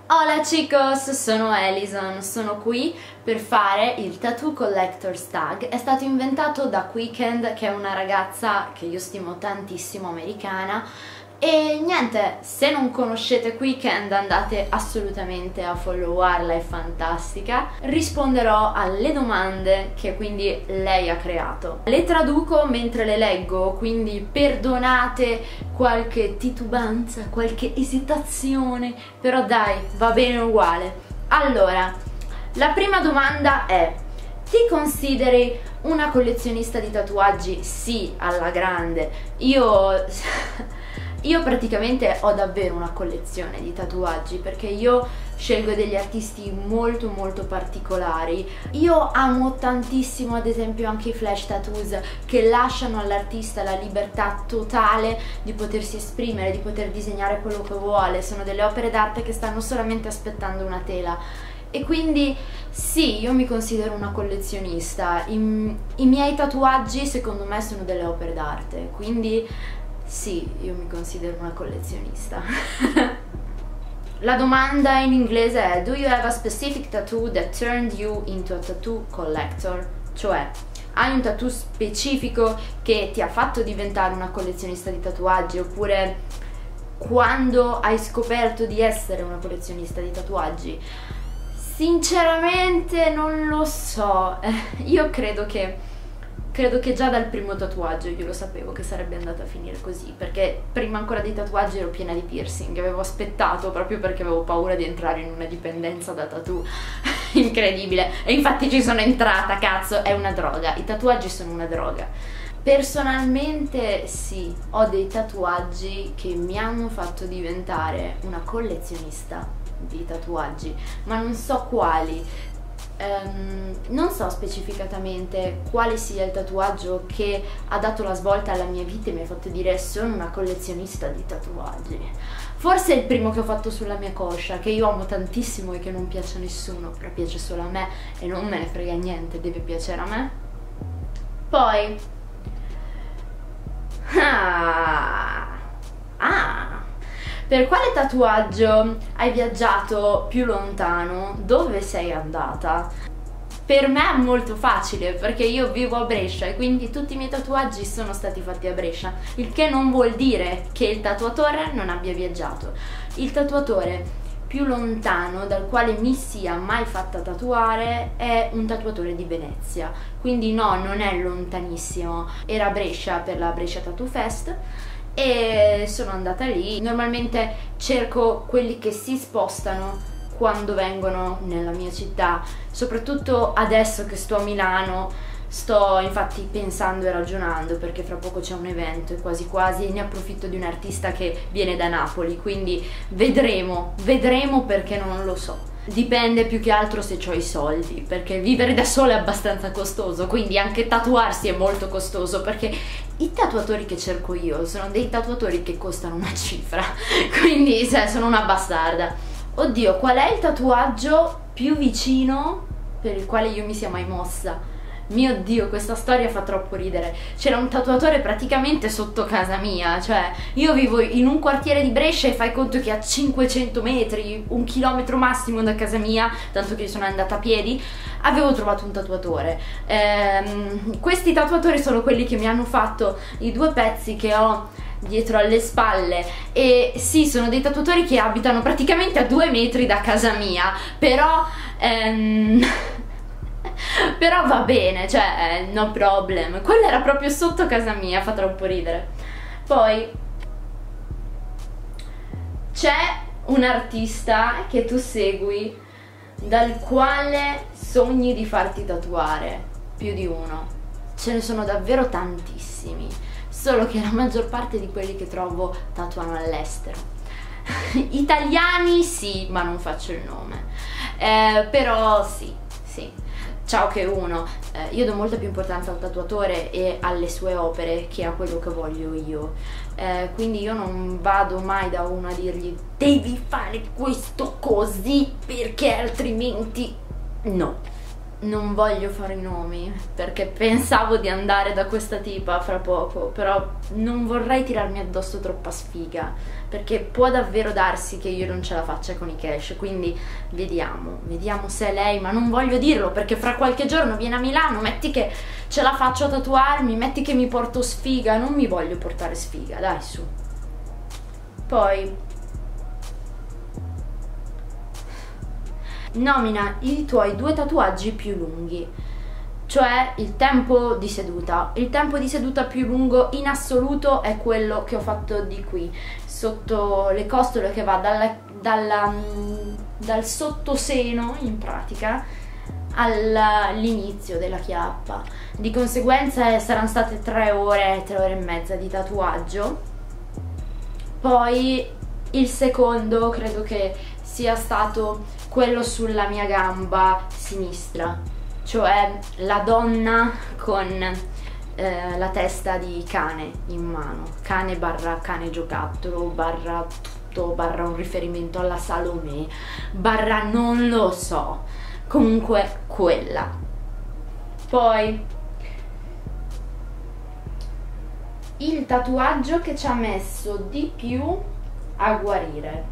Hola chicos, sono Alison, sono qui per fare il Tattoo Collector's Tag. È stato inventato da Quickend, che è una ragazza che io stimo tantissimo, americana. E niente, se non conoscete Quickend andate assolutamente a followarla, è fantastica. Risponderò alle domande che quindi lei ha creato. Le traduco mentre le leggo, quindi perdonate qualche titubanza, qualche esitazione, però dai, va bene uguale. Allora, la prima domanda è: ti consideri una collezionista di tatuaggi? Sì, alla grande. Io praticamente ho davvero una collezione di tatuaggi perché io scelgo degli artisti molto particolari. Io amo tantissimo ad esempio anche i flash tattoos, che lasciano all'artista la libertà totale di potersi esprimere, di poter disegnare quello che vuole. Sono delle opere d'arte che stanno solamente aspettando una tela. E quindi sì, io mi considero una collezionista. I miei tatuaggi secondo me sono delle opere d'arte, quindi sì, io mi considero una collezionista. La domanda in inglese è: do you have a specific tattoo that turned you into a tattoo collector? Cioè, hai un tattoo specifico che ti ha fatto diventare una collezionista di tatuaggi, oppure quando hai scoperto di essere una collezionista di tatuaggi? Sinceramente non lo so. Io credo che già dal primo tatuaggio io lo sapevo che sarebbe andata a finire così, perché prima ancora dei tatuaggi ero piena di piercing, avevo aspettato proprio perché avevo paura di entrare in una dipendenza da tattoo incredibile, e infatti ci sono entrata, cazzo, è una droga, i tatuaggi sono una droga. Personalmente sì, ho dei tatuaggi che mi hanno fatto diventare una collezionista di tatuaggi, ma non so quali. Non so specificatamente quale sia il tatuaggio che ha dato la svolta alla mia vita e mi ha fatto dire sono una collezionista di tatuaggi. Forse è il primo che ho fatto sulla mia coscia, che io amo tantissimo e che non piace a nessuno, però piace solo a me e non me ne frega niente, deve piacere a me. Poi per quale tatuaggio hai viaggiato più lontano? Dove sei andata? Per me è molto facile perché io vivo a Brescia e quindi tutti i miei tatuaggi sono stati fatti a Brescia, il che non vuol dire che il tatuatore non abbia viaggiato. Il tatuatore più lontano dal quale mi sia mai fatta tatuare è un tatuatore di Venezia, quindi no, non è lontanissimo. Era a Brescia per la Brescia Tattoo Fest e sono andata lì. Normalmente cerco quelli che si spostano quando vengono nella mia città, soprattutto adesso che sto a Milano. Sto infatti pensando e ragionando perché fra poco c'è un evento e quasi quasi ne approfitto di un artista che viene da Napoli, quindi vedremo perché non lo so. Dipende più che altro se ho i soldi, perché vivere da sola è abbastanza costoso, quindi anche tatuarsi è molto costoso, perché i tatuatori che cerco io sono dei tatuatori che costano una cifra, quindi sono una bastarda. Oddio, qual è il tatuaggio più vicino per il quale io mi sia mai mossa? Mio Dio, questa storia fa troppo ridere. C'era un tatuatore praticamente sotto casa mia, cioè io vivo in un quartiere di Brescia e fai conto che a 500 metri, 1 chilometro massimo da casa mia, tanto che sono andata a piedi, avevo trovato un tatuatore. Questi tatuatori sono quelli che mi hanno fatto i 2 pezzi che ho dietro alle spalle, e sì, sono dei tatuatori che abitano praticamente a 2 metri da casa mia, però però va bene, cioè no problem. Quello era proprio sotto casa mia, fa troppo ridere. Poi c'è un artista che tu segui dal quale sogni di farti tatuare? Più di uno. Ce ne sono davvero tantissimi, solo che la maggior parte di quelli che trovo tatuano all'estero. Italiani sì, ma non faccio il nome, però sì. Ciao che uno, io do molta più importanza al tatuatore e alle sue opere che a quello che voglio io, quindi io non vado mai da uno a dirgli devi fare questo così perché altrimenti no, Non voglio fare i nomi perché pensavo di andare da questa tipa fra poco, però non vorrei tirarmi addosso troppa sfiga, perché può davvero darsi che io non ce la faccia con i cash, quindi vediamo se è lei, ma non voglio dirlo perché fra qualche giorno viene a Milano, metti che ce la faccio a tatuarmi, metti che mi porto sfiga, non mi voglio portare sfiga, dai su. Poi nomina i tuoi 2 tatuaggi più lunghi, cioè il tempo di seduta. Il tempo di seduta più lungo in assoluto è quello che ho fatto di qui, sotto le costole, che va dal sottoseno in pratica all'inizio della chiappa. Di conseguenza saranno state 3 ore e mezza di tatuaggio. Poi il secondo credo che sia stato quello sulla mia gamba sinistra, cioè la donna con la testa di cane in mano, cane barra cane giocattolo, barra tutto, barra un riferimento alla Salomè, barra non lo so, comunque quella. Poi il tatuaggio che ci ha messo di più a guarire.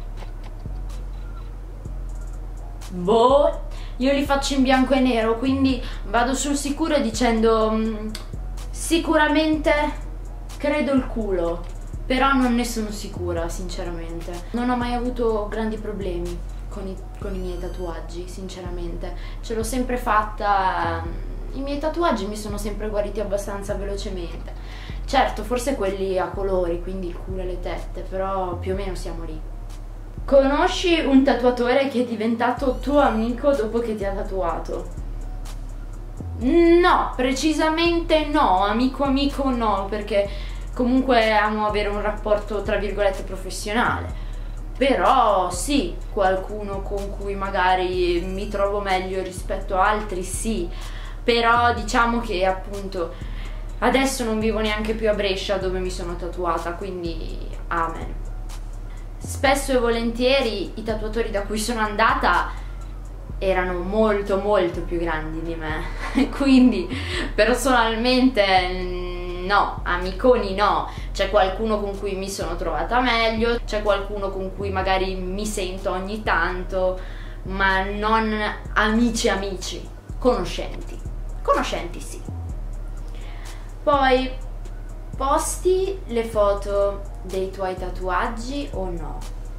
Boh, io li faccio in bianco e nero, quindi vado sul sicuro dicendo sicuramente credo il culo, però non ne sono sicura sinceramente. Non ho mai avuto grandi problemi con i miei tatuaggi, sinceramente. Ce l'ho sempre fatta, i miei tatuaggi mi sono sempre guariti abbastanza velocemente. Certo, forse quelli a colori, quindi il culo e le tette, però più o meno siamo lì. Conosci un tatuatore che è diventato tuo amico dopo che ti ha tatuato? No, precisamente no, amico no, perché comunque amo avere un rapporto tra virgolette professionale. Però sì, qualcuno con cui magari mi trovo meglio rispetto a altri, sì. Però diciamo che appunto adesso non vivo neanche più a Brescia dove mi sono tatuata, quindi amen. Spesso e volentieri i tatuatori da cui sono andata erano molto più grandi di me, quindi personalmente no, amiconi no. C'è qualcuno con cui mi sono trovata meglio, c'è qualcuno con cui magari mi sento ogni tanto, ma non amici, conoscenti sì. Poi posti le foto dei tuoi tatuaggi o no?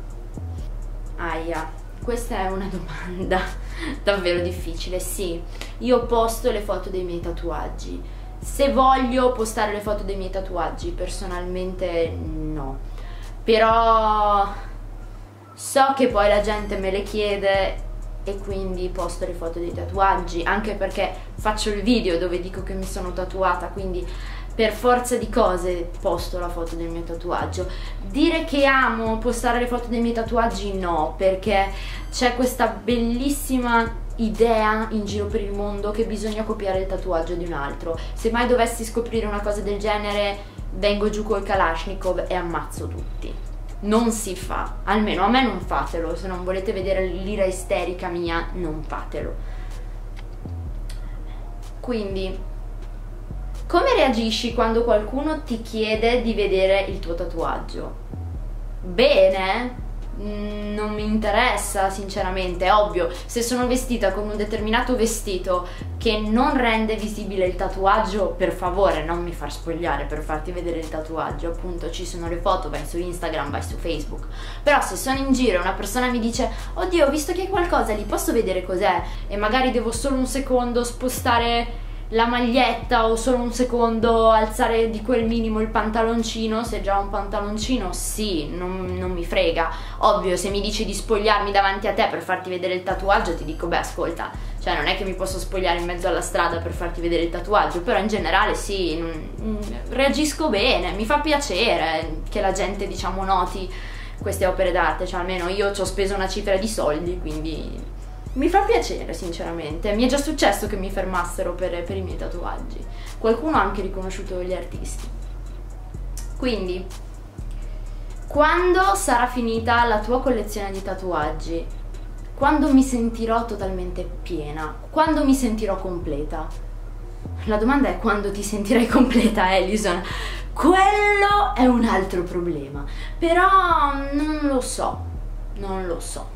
Aia, questa è una domanda davvero difficile. Sì, io posto le foto dei miei tatuaggi. Se voglio postare le foto dei miei tatuaggi, personalmente no. Però so che poi la gente me le chiede e quindi posto le foto dei tatuaggi, anche perché faccio il video dove dico che mi sono tatuata, quindi per forza di cose posto la foto del mio tatuaggio. Dire che amo postare le foto dei miei tatuaggi no, perché c'è questa bellissima idea in giro per il mondo che bisogna copiare il tatuaggio di un altro. Se mai dovessi scoprire una cosa del genere, vengo giù col Kalashnikov e ammazzo tutti. Non si fa, almeno a me non fatelo. Se non volete vedere l'ira isterica mia, non fatelo. Quindi come reagisci quando qualcuno ti chiede di vedere il tuo tatuaggio? Bene? Non mi interessa sinceramente. È ovvio, se sono vestita con un determinato vestito che non rende visibile il tatuaggio, per favore non mi far spogliare per farti vedere il tatuaggio. Appunto, ci sono le foto, vai su Instagram, vai su Facebook. Però se sono in giro e una persona mi dice oddio, ho visto che hai qualcosa lì, posso vedere cos'è? E magari devo solo un secondo spostare la maglietta o solo un secondo alzare di quel minimo il pantaloncino, se già ho un pantaloncino, sì, non mi frega. Ovvio, se mi dici di spogliarmi davanti a te per farti vedere il tatuaggio, ti dico beh ascolta, cioè non è che mi posso spogliare in mezzo alla strada per farti vedere il tatuaggio, però in generale sì, reagisco bene, mi fa piacere che la gente diciamo noti queste opere d'arte, cioè almeno io ci ho speso una cifra di soldi, quindi mi fa piacere sinceramente. Mi è già successo che mi fermassero per i miei tatuaggi, qualcuno ha anche riconosciuto gli artisti. Quindi quando sarà finita la tua collezione di tatuaggi? quando mi sentirò totalmente piena, quando mi sentirò completa. La domanda è quando ti sentirai completa, Alison. Quello è un altro problema, però non lo so, non lo so.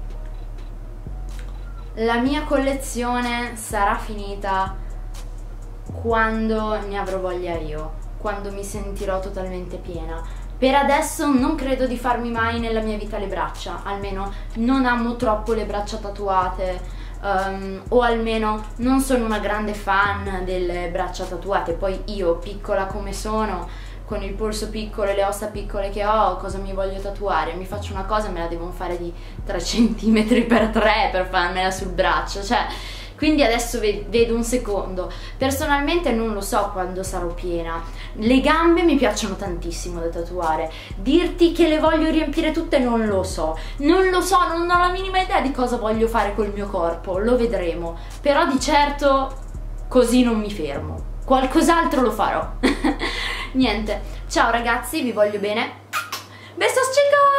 La mia collezione sarà finita quando ne avrò voglia io, quando mi sentirò totalmente piena. Per adesso non credo di farmi mai nella mia vita le braccia, almeno non amo troppo le braccia tatuate, o almeno non sono una grande fan delle braccia tatuate. Poi io, piccola come sono, con il polso piccolo e le ossa piccole che ho, cosa mi voglio tatuare? Mi faccio una cosa e me la devo fare di 3 cm per 3 per farmela sul braccio, cioè, quindi adesso vedo un secondo. Personalmente non lo so quando sarò piena. Le gambe mi piacciono tantissimo da tatuare, dirti che le voglio riempire tutte non lo so, non lo so, non ho la minima idea di cosa voglio fare col mio corpo, lo vedremo, però di certo così non mi fermo, qualcos'altro lo farò. Niente, ciao ragazzi, vi voglio bene. Besos chicos!